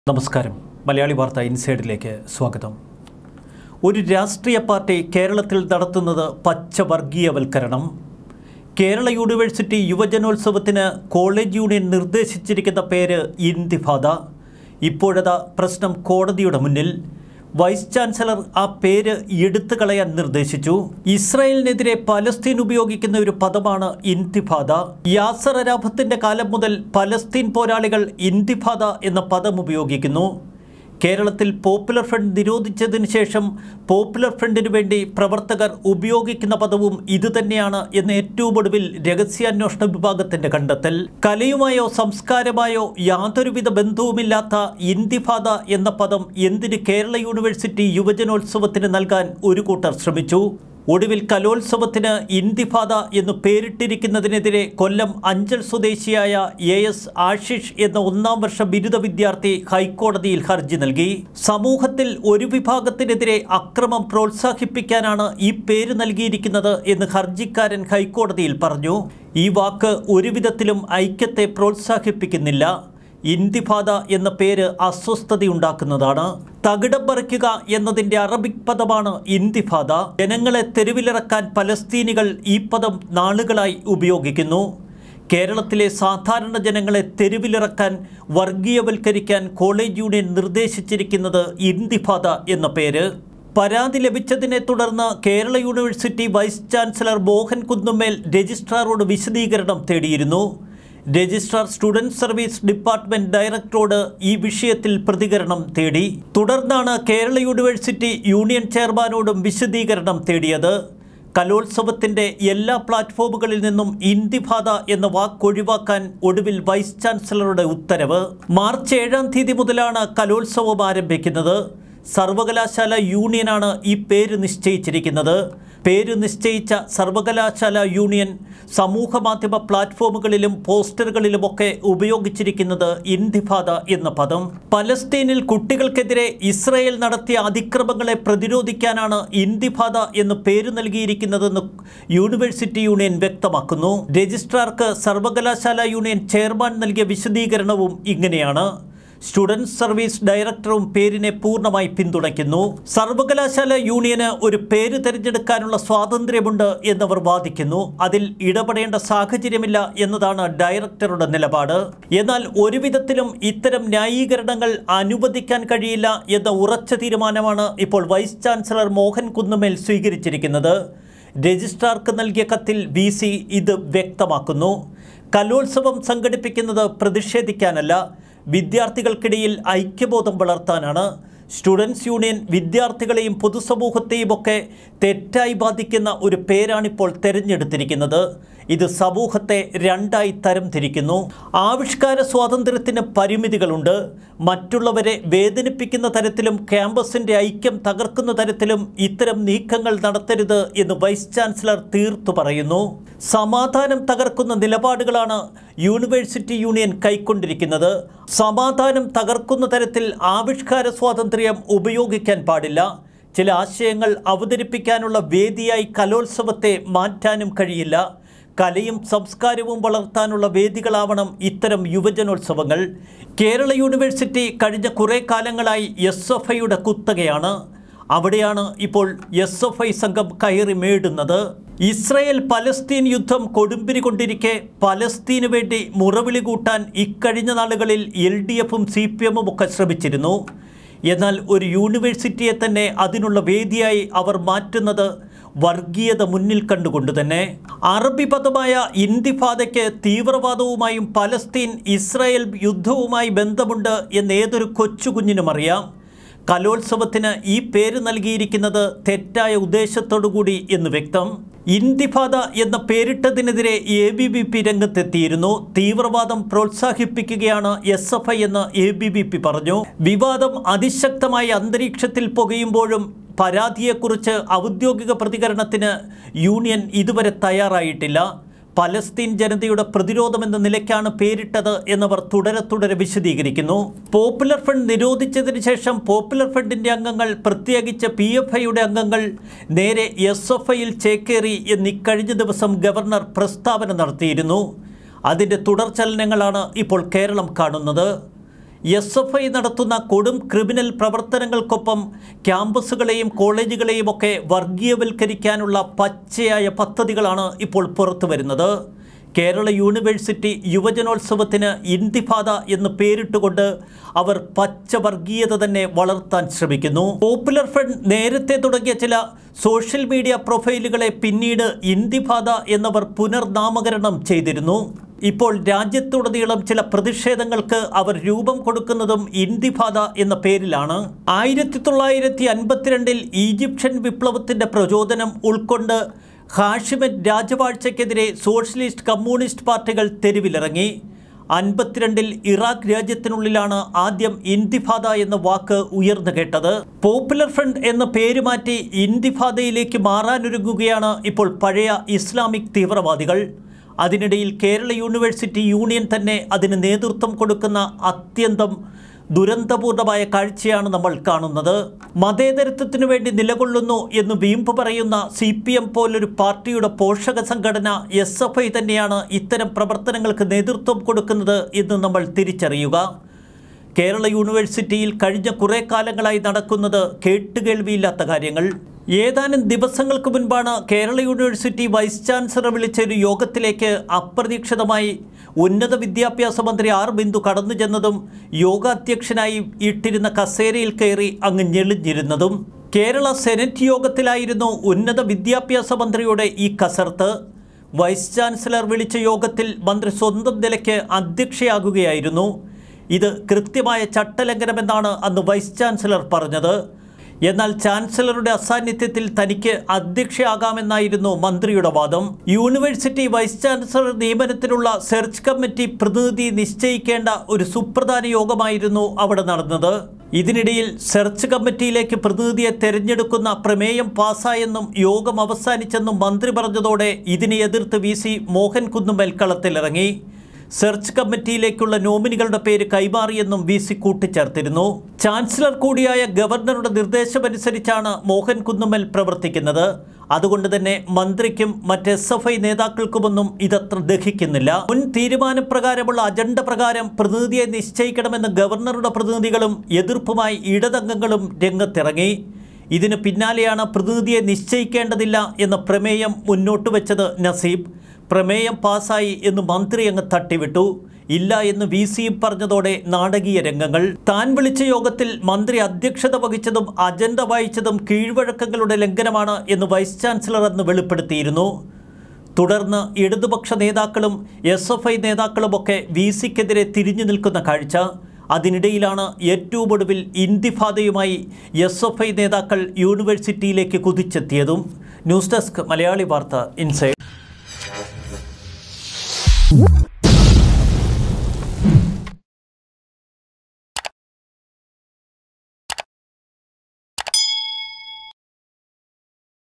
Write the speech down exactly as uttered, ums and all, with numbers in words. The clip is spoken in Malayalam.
നമസ്കാരം. മലയാളി വാർത്ത ഇൻസൈഡിലേക്ക് സ്വാഗതം. ഒരു രാഷ്ട്രീയ പാർട്ടി കേരളത്തിൽ നടത്തുന്നത് പച്ചവർഗീയവൽക്കരണം. കേരള യൂണിവേഴ്സിറ്റി യുവജനോത്സവത്തിന് കോളേജ് യൂണിയൻ നിർദ്ദേശിച്ചിരിക്കുന്ന പേര് ഇന്തിഫാദ. ഇപ്പോഴതാ പ്രശ്നം കോടതിയുടെ മുന്നിൽ. വൈസ് ചാൻസലർ ആ പേര് എടുത്തു കളയാൻ നിർദ്ദേശിച്ചു. ഇസ്രായേലിനെതിരെ പലസ്തീൻ ഉപയോഗിക്കുന്ന ഒരു പദമാണ് ഇന്തിഫാദ. യാസർ അരാഫത്തിന്റെ കാലം മുതൽ പലസ്തീൻ പോരാളികൾ ഇന്തിഫാദ എന്ന പദം ഉപയോഗിക്കുന്നു. കേരളത്തിൽ പോപ്പുലർ ഫ്രണ്ട് നിരോധിച്ചതിന് ശേഷം പോപ്പുലർ ഫ്രണ്ടിനു വേണ്ടി പ്രവർത്തകർ ഉപയോഗിക്കുന്ന പദവും ഇതുതന്നെയാണ് എന്ന് ഏറ്റവും ഒടുവിൽ രഹസ്യാന്വേഷണ വിഭാഗത്തിന്റെ കണ്ടെത്തൽ. കലയുമായോ സംസ്കാരമായോ യാതൊരുവിധ ബന്ധവുമില്ലാത്ത ഇന്തിഫാദ എന്ന പദം എന്തിന് കേരള യൂണിവേഴ്സിറ്റി യുവജനോത്സവത്തിന് നൽകാൻ ഒരു കൂട്ടർ ശ്രമിച്ചു. ഒടുവിൽ കലോത്സവത്തിന് ഇന്തിഫാദ എന്ന് പേരിട്ടിരിക്കുന്നതിനെതിരെ കൊല്ലം അഞ്ചൽ സ്വദേശിയായ എ എസ് ആശിഷ് എന്ന ഒന്നാം വർഷ ബിരുദ വിദ്യാർത്ഥി ഹൈക്കോടതിയിൽ ഹർജി നൽകി. സമൂഹത്തിൽ ഒരു വിഭാഗത്തിനെതിരെ അക്രമം പ്രോത്സാഹിപ്പിക്കാനാണ് ഈ പേര് നൽകിയിരിക്കുന്നത് എന്ന് ഹർജിക്കാരൻ ഹൈക്കോടതിയിൽ പറഞ്ഞു. ഈ വാക്ക് ഒരു വിധത്തിലും ഐക്യത്തെ പ്രോത്സാഹിപ്പിക്കുന്നില്ല. ഇന്തിഫാദ എന്ന പേര് അസ്വസ്ഥതയുണ്ടാക്കുന്നതാണ്. തകിടം പറിക്കുക എന്നതിൻ്റെ അറബിക് പദമാണ് ഇന്തിഫാദ. ജനങ്ങളെ തെരുവിലിറക്കാൻ പലസ്തീനികൾ ഈ പദം നാളുകളായി ഉപയോഗിക്കുന്നു. കേരളത്തിലെ സാധാരണ ജനങ്ങളെ തെരുവിലിറക്കാൻ, വർഗീയവൽക്കരിക്കാൻ കോളേജ് യൂണിയൻ നിർദ്ദേശിച്ചിരിക്കുന്നത് ഇന്തിഫാദ എന്ന പേര്. പരാതി ലഭിച്ചതിനെ തുടർന്ന് Kerala university vice chancellor Mohan Kunnummel രജിസ്ട്രാറോട് വിശദീകരണം തേടിയിരുന്നു. രജിസ്ട്രാർ സ്റ്റുഡൻറ് സർവീസ് ഡിപ്പാർട്ട്മെന്റ് ഡയറക്ടറോട് ഈ വിഷയത്തിൽ പ്രതികരണം തേടി. തുടർന്നാണ് കേരള യൂണിവേഴ്സിറ്റി യൂണിയൻ ചെയർമാനോടും വിശദീകരണം തേടിയത്. കലോത്സവത്തിന്റെ എല്ലാ പ്ലാറ്റ്ഫോമുകളിൽ നിന്നും ഇന്തിഫാദ എന്ന വാക്കൊഴിവാക്കാൻ ഒടുവിൽ വൈസ് ചാൻസലറുടെ ഉത്തരവ്. മാർച്ച് ഏഴാം തീയതി മുതലാണ് കലോത്സവം ആരംഭിക്കുന്നത്. സർവകലാശാല യൂണിയനാണ് ഈ പേര് നിശ്ചയിച്ചിരിക്കുന്നത്. പേര് നിശ്ചയിച്ച സർവകലാശാല യൂണിയൻ സമൂഹ മാധ്യമ പ്ലാറ്റ്ഫോമുകളിലും പോസ്റ്ററുകളിലുമൊക്കെ ഉപയോഗിച്ചിരിക്കുന്നത് ഇന്തിഫാദ എന്ന പദം. പലസ്തീനിൽ കുട്ടികൾക്കെതിരെ ഇസ്രായേൽ നടത്തിയ അതിക്രമങ്ങളെ പ്രതിരോധിക്കാനാണ് ഇന്തിഫാദ എന്ന് പേര് നൽകിയിരിക്കുന്നതെന്ന് യൂണിവേഴ്സിറ്റി യൂണിയൻ വ്യക്തമാക്കുന്നു. രജിസ്ട്രാർക്ക് സർവകലാശാല യൂണിയൻ ചെയർമാൻ നൽകിയ വിശദീകരണവും ഇങ്ങനെയാണ്. സ്റ്റുഡൻറ് സർവീസ് ഡയറക്ടറും പേരിനെ പൂർണ്ണമായി പിന്തുണയ്ക്കുന്നു. സർവകലാശാല യൂണിയന് ഒരു പേര് തിരഞ്ഞെടുക്കാനുള്ള സ്വാതന്ത്ര്യമുണ്ട് എന്നവർ വാദിക്കുന്നു. അതിൽ ഇടപെടേണ്ട സാഹചര്യമില്ല എന്നതാണ് ഡയറക്ടറുടെ നിലപാട്. എന്നാൽ ഒരു വിധത്തിലും ഇത്തരം ന്യായീകരണങ്ങൾ അനുവദിക്കാൻ കഴിയില്ല എന്ന ഉറച്ച തീരുമാനമാണ് ഇപ്പോൾ വൈസ് ചാൻസലർ മോഹൻ കുന്നുമ്മേൽ സ്വീകരിച്ചിരിക്കുന്നത്. രജിസ്ട്രാർക്ക് നൽകിയ കത്തിൽ വി സി ഇത് വ്യക്തമാക്കുന്നു. കലോത്സവം സംഘടിപ്പിക്കുന്നത് പ്രതിഷേധിക്കാനല്ല, വിദ്യാർത്ഥികൾക്കിടയിൽ ഐക്യബോധം വളർത്താനാണ്. സ്റ്റുഡൻസ് യൂണിയൻ വിദ്യാർത്ഥികളെയും പൊതുസമൂഹത്തെയും ഒക്കെ തെറ്റായി ബാധിക്കുന്ന ഒരു പേരാണിപ്പോൾ തിരഞ്ഞെടുത്തിരിക്കുന്നത്. ഇത് സമൂഹത്തെ രണ്ടായി തരം തിരിക്കുന്നു. ആവിഷ്കാര സ്വാതന്ത്ര്യത്തിന് പരിമിതികളുണ്ട്. മറ്റുള്ളവരെ വേദനിപ്പിക്കുന്ന തരത്തിലും ക്യാമ്പസിൻ്റെ ഐക്യം തകർക്കുന്ന തരത്തിലും ഇത്തരം നീക്കങ്ങൾ നടത്തരുത് എന്ന് വൈസ് ചാൻസലർ തീർത്തു പറയുന്നു. സമാധാനം തകർക്കുന്ന നിലപാടുകളാണ് യൂണിവേഴ്സിറ്റി യൂണിയൻ കൈക്കൊണ്ടിരിക്കുന്നത്. സമാധാനം തകർക്കുന്ന തരത്തിൽ ആവിഷ്കാര സ്വാതന്ത്ര്യം ഉപയോഗിക്കാൻ പാടില്ല. ചില ആശയങ്ങൾ അവതരിപ്പിക്കാനുള്ള വേദിയായി കലോത്സവത്തെ മാറ്റാനും കഴിയില്ല. കലയും സംസ്കാരവും വളർത്താനുള്ള വേദികളാവണം ഇത്തരം യുവജനോത്സവങ്ങൾ. കേരള യൂണിവേഴ്സിറ്റി കഴിഞ്ഞ കുറേ കാലങ്ങളായി എസ് എഫ് ഐയുടെ കുത്തകയാണ്. അവിടെയാണ് ഇപ്പോൾ എസ് എഫ് ഐ സംഘം കയറി മേടുന്നത്. ഇസ്രായേൽ പലസ്തീൻ യുദ്ധം കൊടുമ്പിരി കൊണ്ടിരിക്കെ പലസ്തീനു വേണ്ടി മുറവിളി കൂട്ടാൻ ഇക്കഴിഞ്ഞ നാളുകളിൽ എൽ ഡി എഫും സി പി എമ്മും ഒക്കെ ശ്രമിച്ചിരുന്നു. എന്നാൽ ഒരു യൂണിവേഴ്സിറ്റിയെ തന്നെ അതിനുള്ള വേദിയായി അവർ മാറ്റുന്നത് വർഗീയത മുന്നിൽ കണ്ടുകൊണ്ട് തന്നെ. അറബി പദമായ ഇന്തിഫാദയ്ക്ക് തീവ്രവാദവുമായും പലസ്തീൻ ഇസ്രായേൽ യുദ്ധവുമായി ബന്ധമുണ്ട് എന്ന് ഏതൊരു കൊച്ചുകുഞ്ഞിനും അറിയാം. കലോത്സവത്തിന് ഈ പേര് നൽകിയിരിക്കുന്നത് തെറ്റായ ഉദ്ദേശത്തോടുകൂടി എന്ന് വ്യക്തം. ഇന്തിഫാദ എന്ന പേരിട്ടതിനെതിരെ എ ബി വി പി രംഗത്തെത്തിയിരുന്നു. തീവ്രവാദം പ്രോത്സാഹിപ്പിക്കുകയാണ് എസ് എഫ് ഐ എന്ന് എ ബി വി പി പറഞ്ഞു. വിവാദം അതിശക്തമായ അന്തരീക്ഷത്തിൽ പുകയുമ്പോഴും പരാതിയെക്കുറിച്ച് ഔദ്യോഗിക പ്രതികരണത്തിന് യൂണിയൻ ഇതുവരെ തയ്യാറായിട്ടില്ല. പലസ്തീൻ ജനതയുടെ പ്രതിരോധമെന്ന നിലയ്ക്കാണ് പേരിട്ടത് എന്നവർ തുടരെ തുടരെ വിശദീകരിക്കുന്നു. പോപ്പുലർ ഫ്രണ്ട് നിരോധിച്ചതിന് ശേഷം പോപ്പുലർ ഫ്രണ്ടിൻ്റെ അംഗങ്ങൾ, പ്രത്യേകിച്ച് പി എഫ് ഐയുടെ അംഗങ്ങൾ നേരെ എസ് എഫ് ഐയിൽ ചേക്കേറി എന്ന് ഇക്കഴിഞ്ഞ ദിവസം ഗവർണർ പ്രസ്താവന നടത്തിയിരുന്നു. അതിൻ്റെ തുടർചലനങ്ങളാണ് ഇപ്പോൾ കേരളം കാണുന്നത്. എസ് എഫ് ഐ നടത്തുന്ന കൊടും ക്രിമിനൽ പ്രവർത്തനങ്ങൾക്കൊപ്പം ക്യാമ്പസുകളെയും കോളേജുകളെയും ഒക്കെ വർഗീയവൽക്കരിക്കാനുള്ള പച്ചയായ പദ്ധതികളാണ് ഇപ്പോൾ പുറത്തു വരുന്നത്. കേരള യൂണിവേഴ്സിറ്റി യുവജനോത്സവത്തിന് ഇന്തിഫാദ എന്ന് പേരിട്ടുകൊണ്ട് അവർ പച്ചവർഗീയത തന്നെ വളർത്താൻ ശ്രമിക്കുന്നു. പോപ്പുലർ ഫ്രണ്ട് നേരത്തെ തുടങ്ങിയ ചില സോഷ്യൽ മീഡിയ പ്രൊഫൈലുകളെ പിന്നീട് ഇന്തിഫാദ എന്നവർ പുനർനാമകരണം ചെയ്തിരുന്നു. ഇപ്പോൾ രാജ്യത്തുടനീളം ചില പ്രതിഷേധങ്ങൾക്ക് അവർ രൂപം കൊടുക്കുന്നതും ഇന്തിഫാദ എന്ന പേരിലാണ്. ആയിരത്തി തൊള്ളായിരത്തി അൻപത്തിരണ്ടിൽ ഈജിപ്ഷ്യൻ വിപ്ലവത്തിൻ്റെ പ്രചോദനം ഉൾക്കൊണ്ട് ഹാഷിമൻ രാജവാഴ്ചയ്ക്കെതിരെ സോഷ്യലിസ്റ്റ് കമ്മ്യൂണിസ്റ്റ് പാർട്ടികൾ തെരുവിലിറങ്ങി. അൻപത്തിരണ്ടിൽ ഇറാഖ് രാജ്യത്തിനുള്ളിലാണ് ആദ്യം ഇന്തിഫാദ എന്ന വാക്ക് ഉയർന്നു കേട്ടത്. പോപ്പുലർ ഫ്രണ്ട് എന്ന പേര് മാറ്റി ഇന്തിഫാദയിലേക്ക് മാറാനൊരുങ്ങുകയാണ് ഇപ്പോൾ പഴയ ഇസ്ലാമിക് തീവ്രവാദികൾ. അതിനിടയിൽ കേരള യൂണിവേഴ്സിറ്റി യൂണിയൻ തന്നെ അതിന് നേതൃത്വം കൊടുക്കുന്ന അത്യന്തം ദുരന്തപൂർണമായ കാഴ്ചയാണ് നമ്മൾ കാണുന്നത്. മതേതരത്വത്തിനു വേണ്ടി നിലകൊള്ളുന്നു എന്ന് വീമ്പ് പറയുന്ന സി പി എം പോലൊരു പാർട്ടിയുടെ പോഷക സംഘടന എസ് എഫ് ഐ തന്നെയാണ് ഇത്തരം പ്രവർത്തനങ്ങൾക്ക് നേതൃത്വം കൊടുക്കുന്നത് എന്ന് നമ്മൾ തിരിച്ചറിയുക. കേരള യൂണിവേഴ്സിറ്റിയിൽ കഴിഞ്ഞ കുറേ കാലങ്ങളായി നടക്കുന്നത് കേട്ടുകേൾവിയില്ലാത്ത കാര്യങ്ങൾ. ഏതാനും ദിവസങ്ങൾക്ക് മുൻപാണ് കേരള യൂണിവേഴ്സിറ്റി വൈസ് ചാൻസലർ വിളിച്ച ഒരു യോഗത്തിലേക്ക് അപ്രതീക്ഷിതമായി ഉന്നത വിദ്യാഭ്യാസ മന്ത്രി ആർ ബിന്ദു കടന്നു ചെന്നതും യോഗാധ്യക്ഷനായി ഇട്ടിരുന്ന കസേരയിൽ കയറി അങ്ങ് ഞെളിഞ്ഞിരുന്നതും. കേരള സെനറ്റ് യോഗത്തിലായിരുന്നു ഉന്നത വിദ്യാഭ്യാസ മന്ത്രിയുടെ ഈ കസർത്ത്. വൈസ് ചാൻസലർ വിളിച്ച യോഗത്തിൽ മന്ത്രി സ്വന്തം നിലയ്ക്ക് അധ്യക്ഷയാകുകയായിരുന്നു. ഇത് കൃത്യമായ ചട്ടലംഘനമെന്നാണ് അന്ന് വൈസ് ചാൻസലർ പറഞ്ഞത്. എന്നാൽ ചാൻസലറുടെ അസാന്നിധ്യത്തിൽ തനിക്ക് അധ്യക്ഷയാകാമെന്നായിരുന്നു മന്ത്രിയുടെ വാദം. യൂണിവേഴ്സിറ്റി വൈസ് ചാൻസലർ നിയമനത്തിനുള്ള സെർച്ച് കമ്മിറ്റി പ്രതിനിധി നിശ്ചയിക്കേണ്ട ഒരു സുപ്രധാന യോഗമായിരുന്നു അവിടെ നടന്നത്. ഇതിനിടയിൽ സെർച്ച് കമ്മിറ്റിയിലേക്ക് പ്രതിനിധിയെ തെരഞ്ഞെടുക്കുന്ന പ്രമേയം പാസ്സായെന്നും യോഗം അവസാനിച്ചെന്നും മന്ത്രി പറഞ്ഞതോടെ ഇതിനെ എതിർത്ത് വി സി മോഹൻ കുന്നുമ്മൽ കളത്തിലിറങ്ങി. സെർച്ച് കമ്മിറ്റിയിലേക്കുള്ള നോമിനികളുടെ പേര് കൈമാറിയെന്നും വി സി കൂട്ടിച്ചേർത്തിരുന്നു. ചാൻസലർ കൂടിയായ ഗവർണറുടെ നിർദ്ദേശമനുസരിച്ചാണ് മോഹൻ കുന്നുമ്മൽ പ്രവർത്തിക്കുന്നത്. അതുകൊണ്ട് തന്നെ മന്ത്രിക്കും മറ്റ് എസ് എഫ് ഐ നേതാക്കൾക്കുമൊന്നും ഇതത്ര ദഹിക്കുന്നില്ല. മുൻ തീരുമാനപ്രകാരമുള്ള അജണ്ട പ്രകാരം പ്രതിനിധിയെ നിശ്ചയിക്കണമെന്ന് ഗവർണറുടെ പ്രതിനിധികളും എതിർപ്പുമായി ഇടതംഗങ്ങളും രംഗത്തിറങ്ങി. ഇതിന് പിന്നാലെയാണ് പ്രതിനിധിയെ നിശ്ചയിക്കേണ്ടതില്ല എന്ന പ്രമേയം മുന്നോട്ട് വെച്ചത് നസീബ്. പ്രമേയം പാസ്സായി എന്ന് മന്ത്രി അങ്ങ് തട്ടിവിട്ടു. ഇല്ല എന്ന് വി സിയും പറഞ്ഞതോടെ നാടകീയ രംഗങ്ങൾ. താൻ വിളിച്ച യോഗത്തിൽ മന്ത്രി അധ്യക്ഷത വഹിച്ചതും അജണ്ട വായിച്ചതും കീഴ്വഴക്കങ്ങളുടെ ലംഘനമാണ് എന്ന് വൈസ് ചാൻസലർ അന്ന് വെളിപ്പെടുത്തിയിരുന്നു. തുടർന്ന് ഇടതുപക്ഷ നേതാക്കളും എസ് എഫ് ഐ നേതാക്കളുമൊക്കെ വി സിക്കെതിരെ തിരിഞ്ഞു നിൽക്കുന്ന കാഴ്ച. അതിനിടയിലാണ് ഏറ്റവും ഒടുവിൽ ഇന്തിഫാദയുമായി എസ് എഫ് ഐ നേതാക്കൾ യൂണിവേഴ്സിറ്റിയിലേക്ക് കുതിച്ചെത്തിയതും. News desk Malayali Vartha inside.